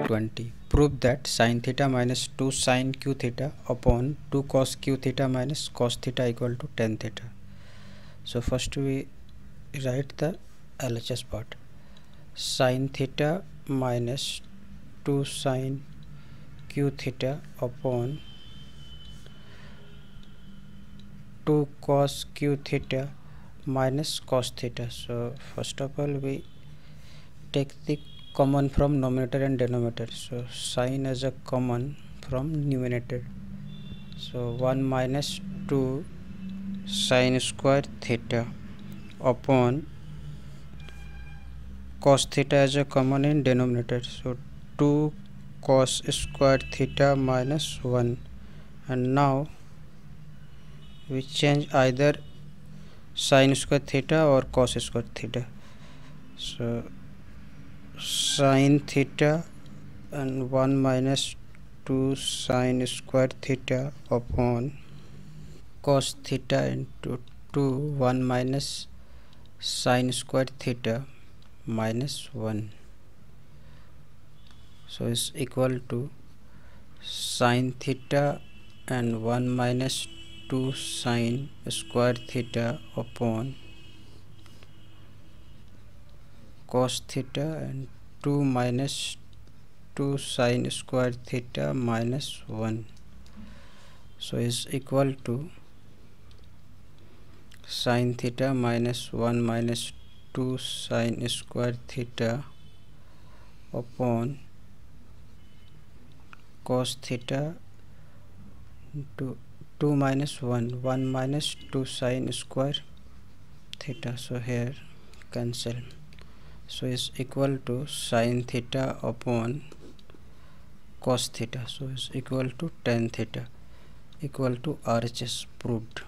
20. Prove that sin theta minus 2 sin q theta upon 2 cos q theta minus cos theta equal to tan theta. So first we write the LHS part. Sin theta minus 2 sin q theta upon 2 cos q theta minus cos theta. So first of all we take the common from numerator and denominator. So sin as a common from numerator. So 1 minus 2 sin square theta upon cos theta as a common in denominator. So 2 cos square theta minus 1, and now we change either sin square theta or cos square theta. So sin theta and 1 minus 2 sin square theta upon cos theta into 2 1 minus sin square theta minus 1. So is equal to sin theta and 1 minus 2 sin square theta upon cos theta and 2 minus 2 sin square theta minus 1. So is equal to sin theta minus 1 minus 2 sin square theta upon cos theta into 2 minus 1 minus 2 sin square theta. So here cancel. So is equal to sin theta upon cos theta. So is equal to tan theta equal to RHS. Proved.